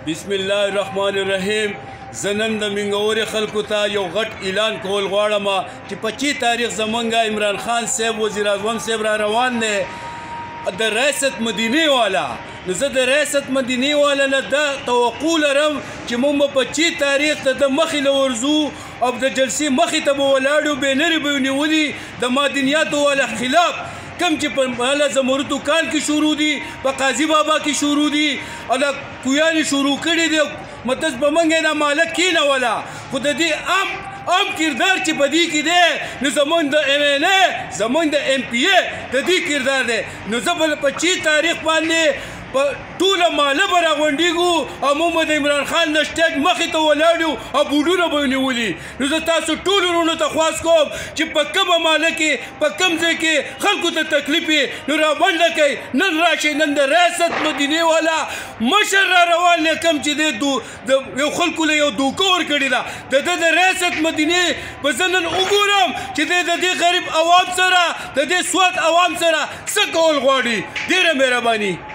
بسم الله الرحمن الرحیم. زنن د منګوري خلکو ته یو غټ اعلان کول غواړم چې 25 تاریخ زمونږ عمران خان صاحب وزیر اعظم صاحب را روان دی د ریاست مدینه والا. نو زه د ریاست مدینه والا نه دا توقع لرم چې موږ په 25 تاریخ ته د مخې له ورځو او د جلسې مخې ته به ولاړو، بینرې به ونیولي د مدنیاتو والا خلاف، کم چې په محله زمرد کان کې شروع دي، په قاضي بابا کې شروع دي، او د کویانې شروع کړي دي. متس په منګه نه مالک کینوله، خو د دې عام کردار چې په دې کې دی، نو زمونږ د MNA زمونږ د MPA د دې کردار دی. نو زه به 25 تاریخ باندې په ټوله محله به راغونډېږو او موږ به د عمران خان د سټیج مخې ته ولاړ یو او بوډونه به ونیولي. نو زه تاسو ټولو وروڼو ته خواست کوم چې په کومه محله کې په کوم ځای کې خلکو ته تکلیف وي، نو راغونډه کوئ. نن راشئ، نن د ریاست مدینې والا مشر را روان دی، کوم چې دی د یو خلکو له یو دوکه ورکړې ده. د ده د ریاست مدینې به زه نن وګورم چې دی د دې غریب عوام سره، د دې سواد عوام سره څه کول غواړي. ډېره مهرباني.